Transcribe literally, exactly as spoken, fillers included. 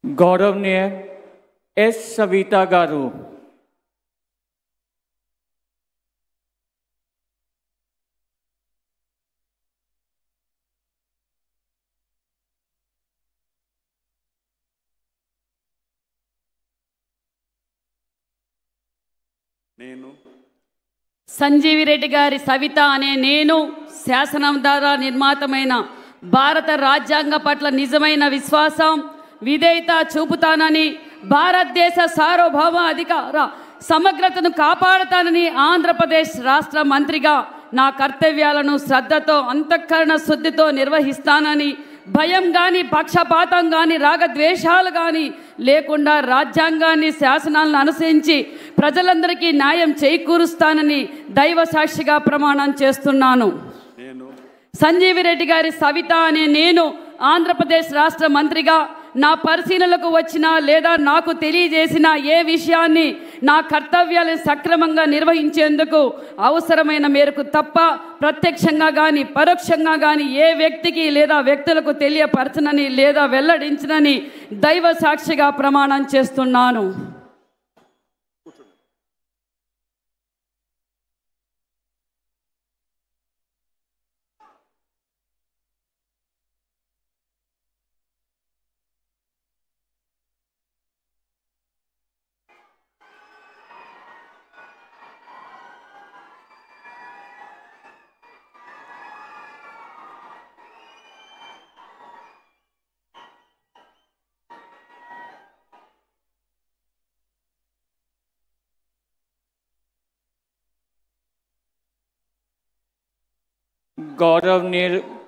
गौरवनीय S Savita garu. Sanjeevi Reddy గారి సవిత అనే నేను శాసనం ద్వారా నిర్మాతమైన భారత రాజ్యాంగ పట్ల నిజమైన విశ్వాసం విధేయత చూపుతానని, భారతదేశ సార్వభౌమ అధికార సమగ్రతను కాపాడుతానని ఆంధ్రప్రదేశ్ రాష్ట్ర మంత్రిగా నా కర్తవ్యాలను శ్రద్ధతో అంతఃకరణ శుద్ధితో నిర్వహిస్తానని, భయం కానీ పక్షపాతం కానీ రాగద్వేషాలు కానీ లేకుండా రాజ్యాంగాన్ని శాసనాలను అనుసరించి ప్రజలందరికీ న్యాయం చేకూరుస్తానని దైవ సాక్షిగా ప్రమాణం చేస్తున్నాను. సంజీవి రెడ్డి గారి సవిత అనే నేను ఆంధ్రప్రదేశ్ రాష్ట్ర మంత్రిగా నా పరిశీలనలకు వచ్చిన లేదా నాకు తెలియజేసిన ఏ విషయాన్ని నా కర్తవ్యాలను సక్రమంగా నిర్వహించేందుకు అవసరమైన మేరకు తప్ప ప్రత్యక్షంగా కానీ పరోక్షంగా కానీ ఏ వ్యక్తికి లేదా వ్యక్తులకు తెలియపరచనని లేదా వెల్లడించనని దైవ సాక్షిగా ప్రమాణం చేస్తున్నాను. गौरवनीय